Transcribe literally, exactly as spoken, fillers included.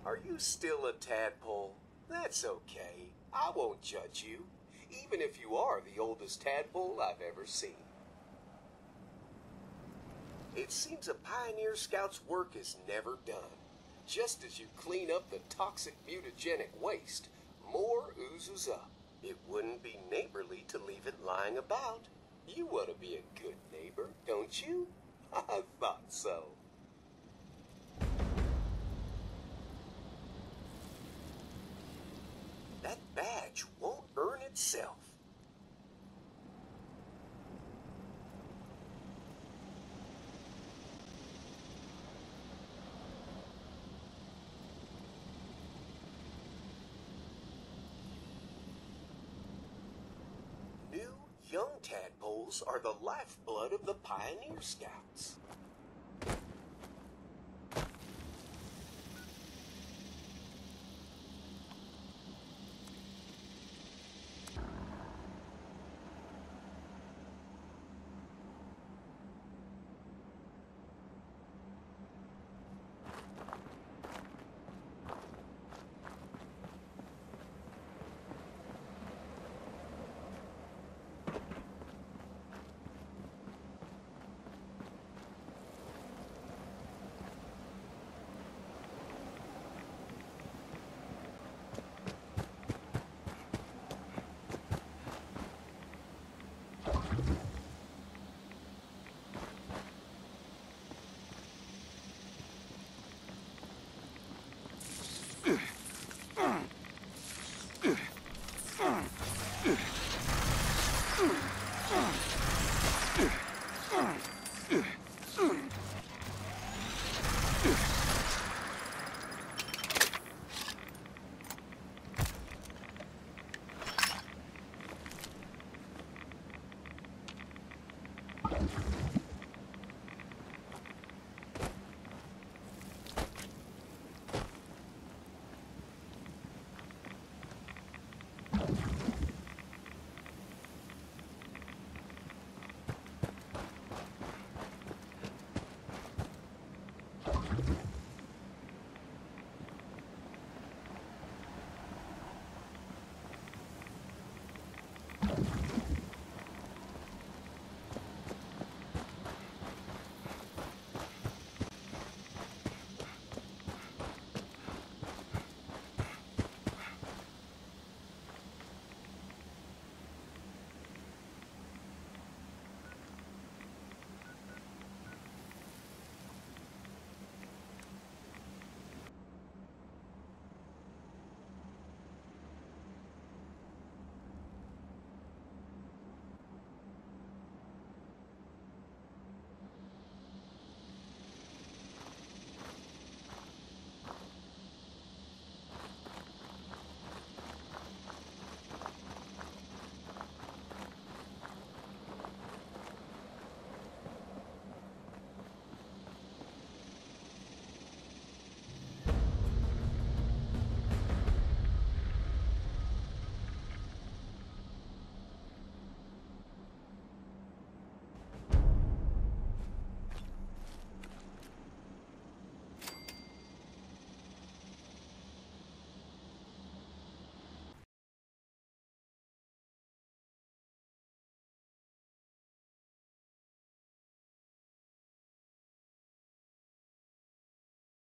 Are you still a tadpole? That's okay. I won't judge you, even if you are the oldest tadpole I've ever seen. It seems a Pioneer Scout's work is never done. Just as you clean up the toxic mutagenic waste, more oozes up. It wouldn't be neighborly to leave it lying about. You want to be a good neighbor, don't you? I thought so. That badge won't earn itself. New, young tadpoles are the lifeblood of the Pioneer Scouts.